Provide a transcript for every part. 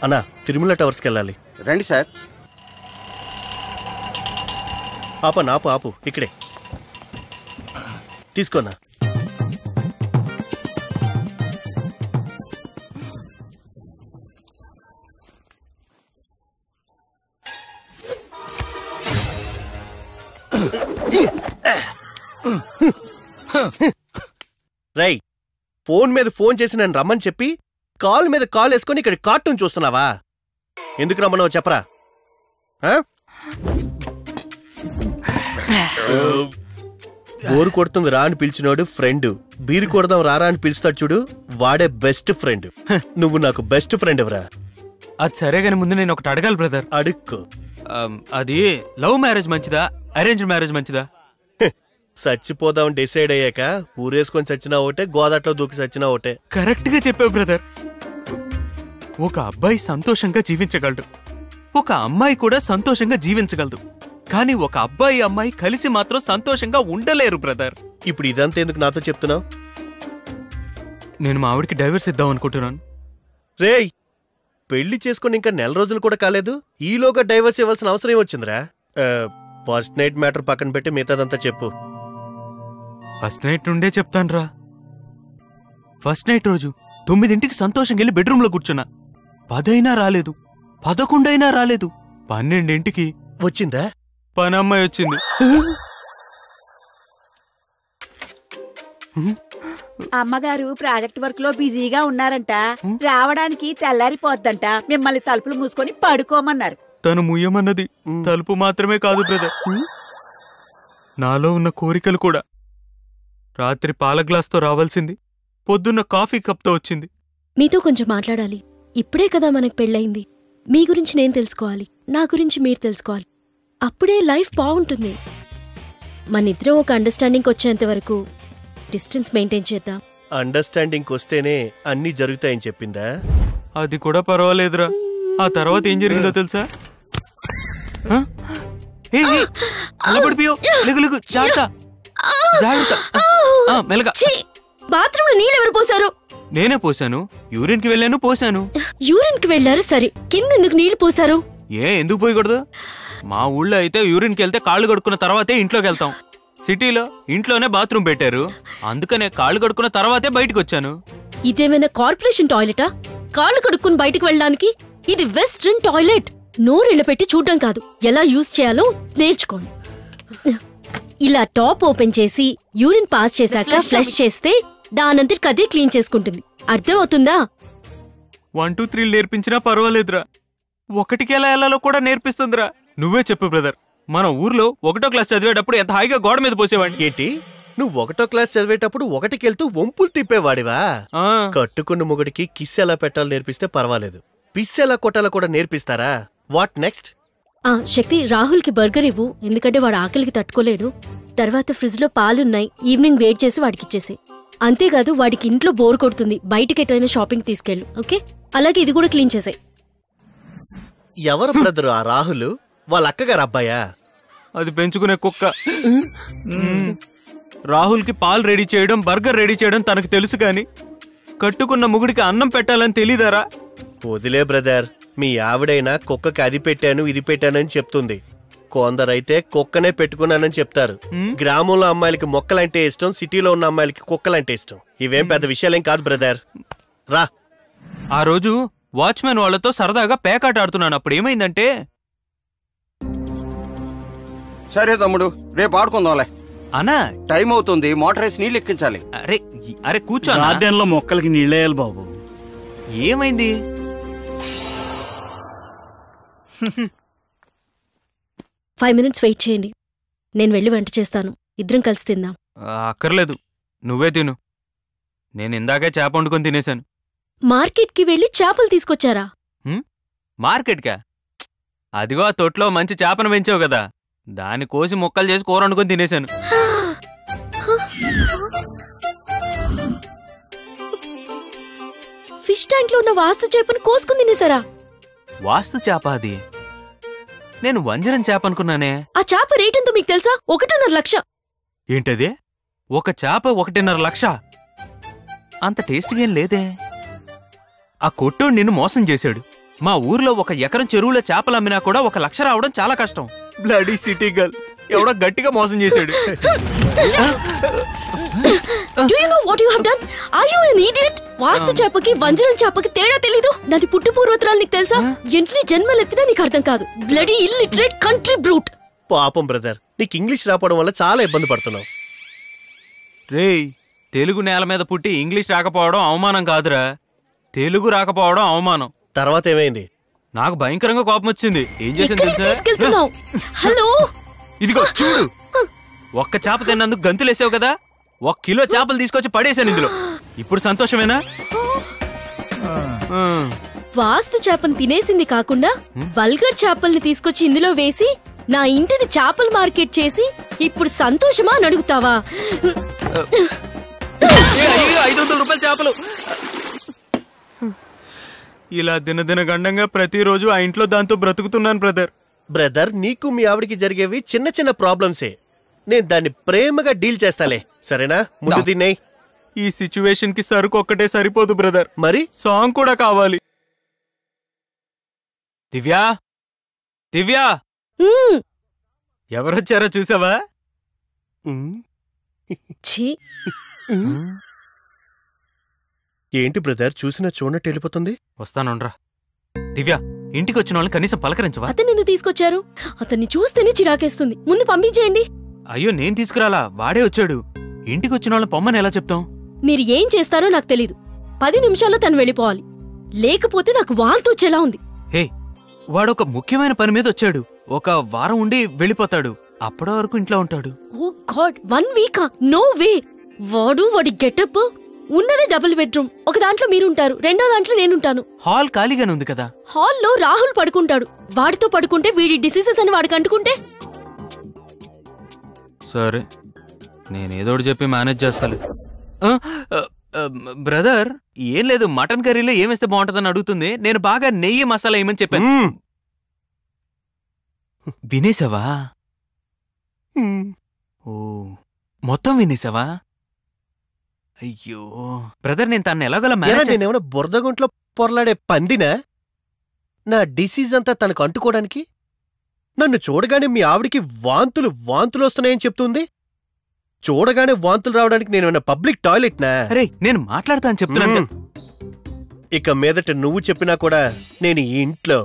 అన్నా తిరుమల టవర్స్కి వెళ్ళాలి. రండి సార్. ఆపు ఆపు, ఇక్కడే తీసుకోనా. రై, ఫోన్ మీద ఫోన్ చేసి నన్ను రమ్మని చెప్పి కాల్ మీద కాల్ వేసుకొని ఇక్కడ కార్టూన్ చూస్తున్నావా? ఎందుకు రమ్మన్నావు చెప్పరా? బోరు కొడుతుంది రా అని పిలిచినోడు ఫ్రెండ్, బీరు కొడదాం రారా అని పిలుస్తాడు చూడు, వాడే బెస్ట్ ఫ్రెండ్. నువ్వు నాకు బెస్ట్ ఫ్రెండ్ ఎవరా? అది సరే గాని ముందు నేను ఒకటి అడగాలి బ్రదర్. అడుక్కో. అది లవ్ మ్యారేజ్ మంచిదా, అరేంజ్ మ్యారేజ్ మంచిదా? చచ్చిపోదాం డిసైడ్ అయ్యాక ఊరేసుకొని చచ్చినా ఒకటే, గోదాట్లో దూకి చచ్చినా ఒకటే. కరెక్ట్ గా చెప్పావు బ్రదర్. ఒక అబ్బాయి సంతోషంగా జీవించగలడు, ఒక అమ్మాయి కూడా సంతోషంగా జీవించగలదు. కానీ ఒక అబ్బాయి అమ్మాయి కలిసి మాత్రం సంతోషంగా ఉండలేరు బ్రదర్. ఇప్పుడు ఇదంతా ఎందుకు నాతో చెప్తున్నావు? నేను మా ఆవిడికి డైవర్స్ ఇద్దాం అనుకుంటున్నాను. రేయ్, పెళ్లి చేసుకుని ఇంకా నెల రోజులు కూడా కాలేదు, ఈలోగా డైవర్స్ ఇవ్వాల్సిన అవసరం ఏమొచ్చిందిరా? ఫస్ట్ నైట్ మ్యాటర్ పక్కన పెట్టి మిగతాదంతా చెప్పు. ఫస్ట్ నైట్ నుండే చెప్తాన్రా. ఫస్ట్ నైట్ రోజు 9ంటికి సంతోషంగా వెళ్ళి బెడ్రూమ్లో కూర్చున్నా. 10 అయినా రాలేదు, 11 అయినా రాలేదు. 12ంటికి వచ్చిందా? పనమ్మాయి వచ్చింది. అమ్మగారు ప్రాజెక్ట్ వర్క్ లో బిజీగా ఉన్నారంట, రావడానికి తెల్లారిపోద్దంట, మిమ్మల్ని తలుపులు మూసుకొని పడుకోమన్నారు. తను ముయ్యమన్నది తలుపు మాత్రమే కాదు బ్రదర్, నాలో ఉన్న కోరికలు కూడా. రాత్రి పాల గ్లాస్తో రావాల్సింది పొద్దున్న కాఫీ కప్తో వచ్చింది. మీతో కొంచెం మాట్లాడాలి. ఇప్పుడే కదా మనకు పెళ్ళయింది. మీ గురించి నేను తెలుసుకోవాలి, నా గురించి మీరు తెలుసుకోవాలి. అప్పుడే లైఫ్ బాగుంటుంది. మనిద్దరం ఒక అండర్స్టాండింగ్ వచ్చేంత వరకు డిస్టెన్స్ మెయింటైన్ చేద్దాం. అండర్స్టాండింగ్ వస్తేనే అన్నీ జరుగుతాయని చెప్పిందా? అది కూడా పర్వాలేదురా. ఆ తర్వాత ఏం జరిగిందో తెలుసా? బాత్రూమ్ లో నీళ్ళెవరు పోసారు? నేనే పోసాను. యూరిన్ కి వెళ్ళాను, పోసాను. యూరిన్ కి వెళ్ళారు సరే, కింద ఎందుకు నీళ్లు పోసారు? ఎందుకు పోయకూడదు? మా ఊళ్ళో అయితే యూరిన్ కి వెళ్తే కాళ్ళు కడుక్కున్న తర్వాతే ఇంట్లోకి వెళ్తాం. సిటీలో ఇంట్లోనే బాత్రూమ్ పెట్టారు, అందుకనే కాళ్ళు కడుక్కున్న తర్వాతే బయటకు వచ్చాను. ఇదేమైనా కార్పొరేషన్ టాయిలెటా? కాళ్ళు కడుక్కుని బయటకు వెళ్ళడానికి? ఇది వెస్ట్రన్ టాయిలెట్. నోరెళ్ళ పెట్టి చూడడం కాదు, ఎలా యూజ్ చేయాలో నేర్చుకోండి. ఇలా టాప్ ఓపెన్ చేసి యూరిన్ పాస్ చేశాక ఫ్లష్ చేస్తే దానంతటికి అదే క్లీన్ చేసుకుంటుంది. అర్థమవుతుందా? 1 2 3 నేర్పించినా పర్వాలేదురా, 1కి ఎలా వెళ్ళాలో కూడా నేర్పిస్తుందిరా. నువ్వే చెప్పు బ్రదర్, మన ఊర్లో 1వ క్లాస్ చదివేటప్పుడు ఎంత హాయిగా గోడ మీద పోసేవాడిని. ఏంటి, నువ్వు 1వ క్లాస్ చదివేటప్పుడు 1కి వెళ్తూ వంపులు తిప్పేవాడివా? కట్టుకున్న మొగుడికి కిస్ ఎలా పెట్టాలో నేర్పిస్తే పర్వాలేదు, పిస్ ఎలా కొట్టాలో కూడా నేర్పిస్తారా? What next? శక్తి, రాహుల్ కి బర్గర్ ఇవ్వు, ఎందుకంటే వాడు ఆకలికి తట్టుకోలేడు. తర్వాత ఫ్రిడ్జ్ లో పాలున్నాయి, ఈవినింగ్ వెయిట్ చేసి వాడికి ఇచ్చేసే. అంతేకాదు, వాడికి ఇంట్లో బోర్ కొడుతుంది, బయటికి ఎటైనా షాపింగ్ తీసుకెళ్ళు. ఓకే? అలాగే ఇది కూడా క్లీన్ చేసాయి. ఎవరు బ్రదరు ఆ రాహుల్? వాళ్ళ అక్కగారు అబ్బాయా? అది పెంచుకునే కుక్క. రాహుల్ కి పాలు రెడీ చేయడం, బర్గర్ రెడీ చేయడం తనకు తెలుసు, కానీ కట్టుకున్న మొగుడికి అన్నం పెట్టాలని తెలీదారా? వదిలే బ్రదర్, మీ ఆవిడైనా కుక్కకి అది పెట్టాను ఇది పెట్టానని చెప్తుంది, కొందరైతే కుక్కనే పెట్టుకున్నానని చెప్తారు. గ్రామంలో అమ్మాయిలకి మొక్కలంటే ఇష్టం, సిటీలో ఉన్న అమ్మాయిలకి కుక్కలంటే ఇష్టం. ఇవేం పెద్ద విషయాలేం కాదు బ్రదర్. రా. ఆ రోజు వాచ్మెన్ వాళ్లతో సరదాగా పేకాట ఆడుతున్నాను. అప్పుడు ఏమైందంటే, సరే తమ్ముడు, రేపు ఆడుకుందాంలే. అన్నా టైం అవుతుంది, మోటార్ వేసి నీళ్ళు ఎక్కించాలి. అరే కూర్చో. గార్డెన్ లో మొక్కలకి నీళ్ళేయాలి బాబు. ఏమైంది? 5 minutes వెయిట్ చేయండి, నేను వెళ్ళి వంట చేస్తాను, ఇద్దరం కలిసి తిందాం. అక్కర్లేదు, నువ్వే తిను. నేను ఇందాకే చేప వండుకొని తినేశాను. మార్కెట్కి వెళ్ళి చేపలు తీసుకొచ్చారా? మార్కెట్కా? అదిగో ఆ తొట్లో మంచి చేపను పెంచావు కదా, దాన్ని కోసి ముక్కలు చేసి కూర వండుకొని తినేశాను. ఫిష్ ట్యాంక్ లో ఉన్న వాస్తు చేపను కోసుకుని తినేసారా? వాస్తు చేప అది? నేను వంజరం చేప అనుకున్నానే. ఆ చేప రేట్ ఎంతో మీకు తెలుసా? 1.5 లక్ష. ఏంటది? ఒక చేప 1.5 లక్ష? అంత టేస్ట్గా ఏం లేదే. ఆ కొట్టోడు నిన్ను మోసం చేశాడు. మా ఊర్లో 1 ఎకరం చెరువులో చేపలు అమ్మినా కూడా 1 లక్ష రావడం చాలా కష్టం. బ్లడీ సిటీ గర్ల్ ఎవడో గట్టిగా మోసం చేశాడు. Do you know what you have done? Are you an idiot? వాస్తు చేపకి వంజరం చేపకి తేడా తెలీదు. దాని పుట్టు పూర్వోత్తరాలు నీకు తెలుసా? ఎన్ని జన్మలెత్తినా నీకు అర్థం కాదు. Bloody illiterate country brute. పాపం బ్రదర్, నీకు ఇంగ్లీష్ రాపడం వల్ల చాలా ఇబ్బంది పడుతున్నావు. రేయ్, తెలుగు నేల మీద పుట్టి ఇంగ్లీష్ రాకపోవడం అవమానం కాదురా, తెలుగు రాకపోవడం అవమానం. తర్వాత ఏమైంది? నాకు భయంకరంగా కోపం వచ్చింది. ఏం చేసాను తీసుకెళ్తున్నావు? హలో, ఇదిగో చూడు, 1 చేప తిన్నందుకు గంతులేసావు కదా, 1 కిలో చేపలు తీసుకొచ్చి పడేశాను ఇందులో. ఇప్పుడు సంతోషమేనా? వాస్తు చేపను తినేసింది కాకుండా వల్గర్ చేపల్ని తీసుకొచ్చి ఇందులో వేసి నా ఇంటిని చేపల మార్కెట్ చేసి ఇప్పుడు సంతోషమా అని అడుగుతావా? 500 రూపాయల చేపలు. ఇలా దినదిన గండంగా ప్రతిరోజు ఆ ఇంట్లో దాంతో బ్రతుకుతున్నాను బ్రదర్. బ్రదర్, నీకు మీ ఆవిడికి జరిగేవి చిన్న చిన్న ప్రాబ్లమ్సే. నేను దాన్ని ప్రేమగా డీల్ చేస్తాలే, సరేనా? ముందు తిన్నాయి. ఈ సిచ్యువేషన్ కి సరుకు ఒక్కటే సరిపోదు బ్రదర్, మరి సాంగ్ కూడా కావాలి. దివ్యా, దివ్యా, ఎవరొచ్చారో చూసావా? ఏంటి బ్రదర్, చూసినా చూడనట్టు వెళ్ళిపోతుంది? వస్తానుండ్రా. దివ్యా, ఇంటికి వచ్చిన వాళ్ళని కనీసం పలకరించవా? అతన్ని ఎందుకు తీసుకొచ్చారు? అతన్ని చూస్తేనే చిరాకేస్తుంది. ముందు పంపించేయండి. అయ్యో, నేను తీసుకురాలా, వాడే వచ్చాడు. ఇంటికి వచ్చిన వాళ్ళని పొమ్మని ఎలా చెప్తాం? మీరు ఏం చేస్తారో నాకు తెలీదు. 10 నిమిషాల్లో తను వెళ్ళిపోవాలి, లేకపోతే నాకు వాంతి వచ్చేలా ఉంది. హే, వాడొక ముఖ్యమైన పని మీద వచ్చాడు. 1 వారం ఉండి వెళ్ళిపోతాడు. అప్పటి వరకు ఇంట్లో ఉంటాడు. ఓ గాడ్, 1 వీకా? No way. వాడి గెటప్ ఉన్నదే డబుల్ బెడ్రూమ్. ఒక దాంట్లో మీరుంటారు, రెండో దాంట్లో నేనుంటాను. హాల్ ఖాళీగానే ఉంది కదా. హాల్లో రాహుల్ పడుకుంటాడు. వాడితో పడుకుంటే వీడి డిసీజెస్ అని వాడికి అంటుకుంటే? సరే, నేనేదోటి చెప్పి మేనేజ్ చేస్తాను. బ్రదర్, ఏం లేదు, మటన్ కర్రీలో ఏమేస్తే బాగుంటుందని అడుగుతుంది. నేను బాగా నెయ్యి మసాలా ఏమని చెప్పాను. వినేసావా? ఓ, మొత్తం వినేసావా? అయ్యో బ్రదర్, నేను తను ఎలాగోలా మేనేజ్. నేనేమన్నా బురదగుంట్లో పొరలాడే పందినా? నా డిసీజ్ అంతా తనకు అంటుకోవడానికి? నన్ను చూడగానే మీ ఆవిడికి వాంతులు వస్తున్నాయని చెప్తుంది. చూడగానే వాంతులు రావడానికి నేనేమన్నా పబ్లిక్ టాయిలెట్నా? అరే, నేను మాట్లాడతా అని చెప్తున్నాను. ఇక మీదట నువ్వు చెప్పినా కూడా నేను ఈ ఇంట్లో.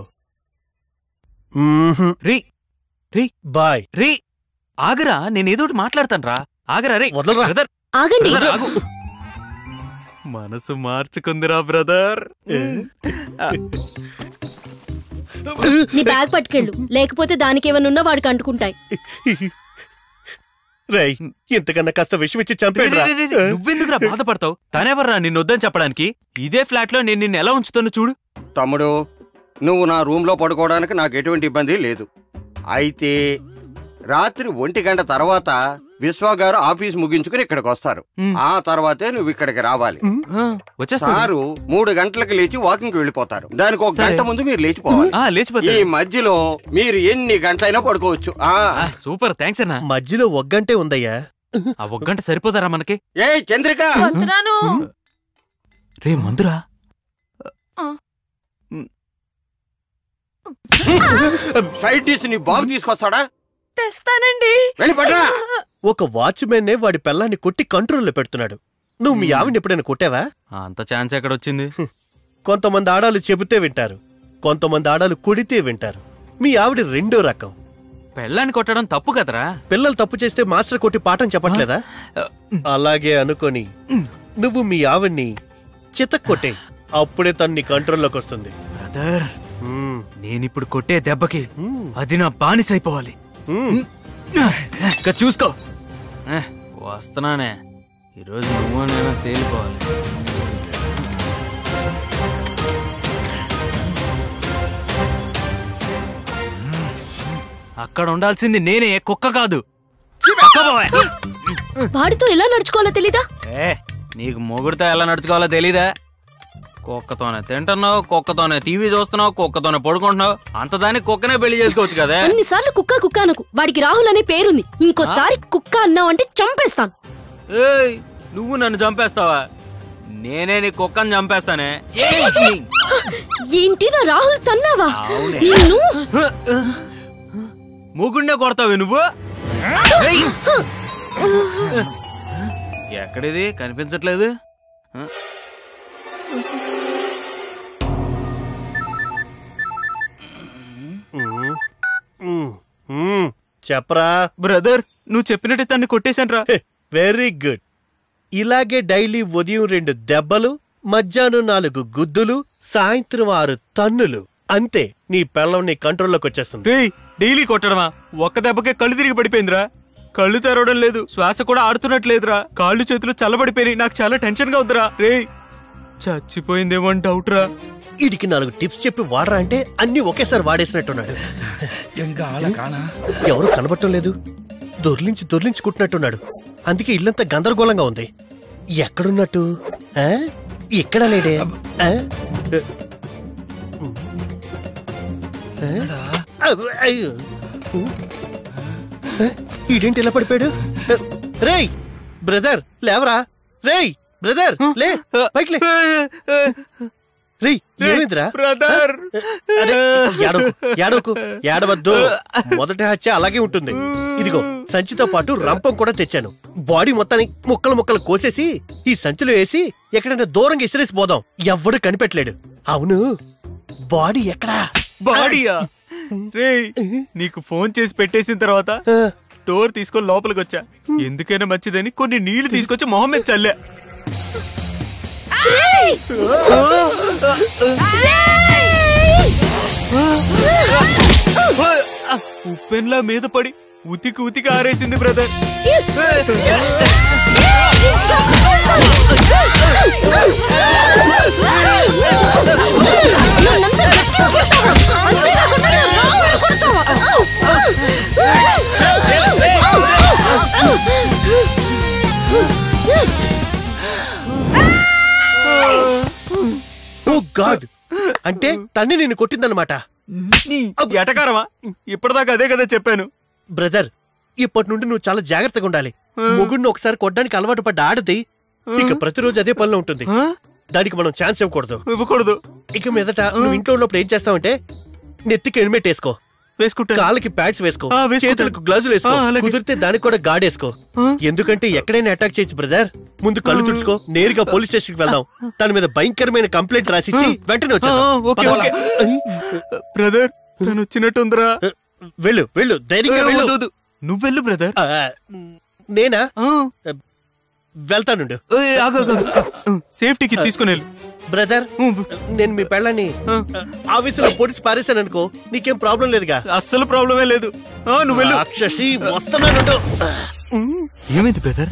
బాయ్. రీ, ఆగరా, నేనేదోటి మాట్లాడతాను రా. ఆగరా రే. వదలరా. బ్రదర్, ఆగండి. ఆగు. మనసు మార్చుకుందిరా బ్రదర్. నీ బ్యాగ్ పట్టుకెళ్ళు, లేకపోతే దానికి ఏమన్నా వాడికి అంటుకుంటాయి. రై, ఇంతకన్నా కాస్త విషయం ఇచ్చి చంపేడు. నువ్వెందుకురా బాధపడతావు? తనెవర్రా నిన్నొద్దని చెప్పడానికి? ఇదే ఫ్లాట్ లో నేను నిన్ను ఎలా ఉంచుతాను చూడు. తమ్ముడు, నువ్వు నా రూమ్ లో పడుకోవడానికి నాకు ఎటువంటి ఇబ్బంది లేదు. అయితే రాత్రి 1 గంట తర్వాత విశ్వ గారు ఆఫీస్ ముగించుకుని ఇక్కడికి వస్తారు. ఆ తర్వాతే నువ్వు ఇక్కడికి రావాలి. సారు 3 గంటలకు లేచి వాకింగ్ వెళ్ళిపోతారు. దానికి 1 గంట ముందు మీరు లేచిపోవాలి. ఈ మధ్యలో మీరు ఎన్ని గంటలైనా పడుకోవచ్చు. సూపర్, థ్యాంక్స్ అన్నా. మధ్యలో 1 గంటే ఉందయ్యా. ఆ 1 గంట సరిపోతారా మనకి? ఏ చంద్రిక, రే మందురా. సైడ్ డిష్ నీ బాబు తీసుకొస్తాడా? తెస్తానండి. వెళ్ళిపడ్రా. ఒక వాచ్మెన్నే వాడి పిల్లాన్ని కొట్టి కంట్రోల్లో పెడుతున్నాడు. నువ్వు మీ ఆవిడని ఎప్పుడైనా కొట్టావా? అంత ఛాన్స్ ఎక్కడొచ్చింది? కొంతమంది ఆడాలు చెబితే వింటారు, కొంతమంది ఆడాలు కొడితే వింటారు. మీ ఆవిడ 2వ రకం. పెళ్ళాన్ని కొట్టడం తప్పు కదరా. పిల్లలు తప్పు చేస్తే మాస్టర్ కొట్టి పాఠం చెప్పట్లేదా? అలాగే అనుకొని నువ్వు మీ ఆవిడ్ని చితక్కొట్టే, అప్పుడే తన్ని కంట్రోల్లోకి వస్తుంది. బ్రదర్, నేనిప్పుడు కొట్టే దెబ్బకి అది నా బానిసైపోవాలి. చూసుకో, వస్తున్నానే. ఈరోజు నువ్వు నేను తేలిపోవాలి. అక్కడ ఉండాల్సింది నేనే, కుక్క కాదు. వాడితో ఎలా నడుచుకోవాలో తెలీదా? నీకు మొగుడితో ఎలా నడుచుకోవాలో తెలీదా? కుక్కతోనే తింటున్నావు, కుక్కతోనే టీవీ చూస్తున్నావు, కుక్కతోనే పడుకుంటున్నావు. అంతదాన్ని కుక్కనే పెళ్లి చేసుకోవచ్చు కదా. అన్నిసార్లు కుక్క అనకు. వాడికి రాహుల్ అనే పేరుంది. ఇంకోసారి కుక్క అన్నావు అంటే చంపేస్తాను. ఏయ్, నువ్వు నన్ను చంపేస్తావా? నేనే నీ కుక్కని చంపేస్తానే. ఏంటి నా రాహుల్ తన్నావా? నిన్ను మూగుండే కొడతావే నువ్వు? ఎక్కడిది కనిపించట్లేదు? చెప్పరా బ్రదర్, నువ్వు చెప్పినట్టు తన్ని కొట్టేశాను రా. Very good. ఇలాగే డైలీ ఉదయం 2 దెబ్బలు, మధ్యాహ్నం 4 గుద్దులు, సాయంత్రం 6 తన్నులు, అంతే నీ పెళ్ళం నీ కంట్రోల్లోకి వచ్చేస్తుంది. రేయ్, డైలీ కొట్టడమా? ఒక్క దెబ్బకే కళ్ళు తిరిగి పడిపోయిందిరా. కళ్ళు తెరవడం లేదు, శ్వాస కూడా ఆడుతున్నట్లేదురా. కాళ్ళు చేతులు చల్లబడిపోయి నాకు చాలా టెన్షన్ గా ఉందిరా. రేయ్, చచ్చిపోయిందేమో అని డౌట్ రా. వీడికి 4 టిప్స్ చెప్పి వాడరా అంటే అన్ని ఒకేసారి వాడేసినట్టున్నాడు. ఎవరు కనబడటం లేదు, దొర్లించి కుట్టినట్టున్నాడు. అందుకే ఇల్లంతా గందరగోళంగా ఉంది. ఎక్కడున్నట్టు? ఇక్కడ లేడే. ఈడేంటి ఇలా పడిపోయాడు? రేయ్ బ్రదర్ లేవరా. రేయ్ బ్రదర్ లే, పైకి లే. రేయ్ ఏమిందిరా బ్రదర్? ఏడవద్దు. మొదటి హత్య అలాగే ఉంటుంది. ఇదిగో సంచితో పాటు రంపం కూడా తెచ్చాను. బాడీ మొత్తాన్ని ముక్కలు కోసేసి ఈ సంచిలో వేసి ఎక్కడైనా దూరంగా ఇసిరేసి పోదాం. ఎవ్వడు కనిపెట్టలేడు. అవును, బాడీ ఎక్కడా? బాడీయా? రేయ్, నీకు ఫోన్ చేసి పెట్టేసిన తర్వాత డోర్ తీసుకొని లోపలికి వచ్చా. ఎందుకైనా మంచిదని కొన్ని నీళ్లు తీసుకొచ్చి మొహం మీద చల్లే. ఉప్పెన్లా మీద పడి ఉతికి ఆరేసింది బ్రదర్. ఓ గాడ్, అంటే తన్ని నిన్ను కొట్టిందనమాట. ఎటకారమా? ఇప్పటిదాకా అదే కదా చెప్పాను. బ్రదర్, ఇప్పటి నుండి నువ్వు చాలా జాగ్రత్తగా ఉండాలి. మొగుడిని ఒకసారి కొట్టడానికి అలవాటు పడ్డ ఆడది ఇక ప్రతిరోజు అదే పనిలో ఉంటుంది. దానికి మనం ఛాన్స్ ఇవ్వకూడదు. ఇక మీదట నువ్వు ఇంట్లో ఉన్నప్పుడు ఏం చేస్తావంటే నెత్తికి హెల్మెట్ వేసుకో, కాళ్ళకి ప్యాడ్స్ వేసుకో, చేతులకు గ్లౌజులు వేసుకో, కుదిరితే దానికి కూడా గార్డ్ వేసుకో. ఎందుకంటే ఎక్కడైనా అటాక్ చేయొచ్చు బ్రదర్. ముందు కళ్ళు తుడుచుకో, నేరుగా పోలీస్ స్టేషన్ కి వెళ్దాం. దాని మీద భయంకరమైన కంప్లైంట్ రాసిచ్చి వెంటనే వచ్చేద్దాం. బ్రదర్, తను వచ్చినట్టుందిరా. వెళ్ళు ధైర్యంగా వెళ్ళు. నువ్వెళ్ళు బ్రదర్. నేనా? వెళ్తానుండు. సేఫ్టీకి తీసుకుని వెళ్ళు బ్రదర్. నేను మీ పెళ్ళని ఆఫీసులో పొడిచి పారేశాను అనుకో, నీకేం ప్రాబ్లం లేదుగా? అస్సలు ప్రాబ్లమే లేదు. నువ్వు వెళ్ళు. రాక్షసి, వస్తున్నాను. ఏమైంది బ్రదర్?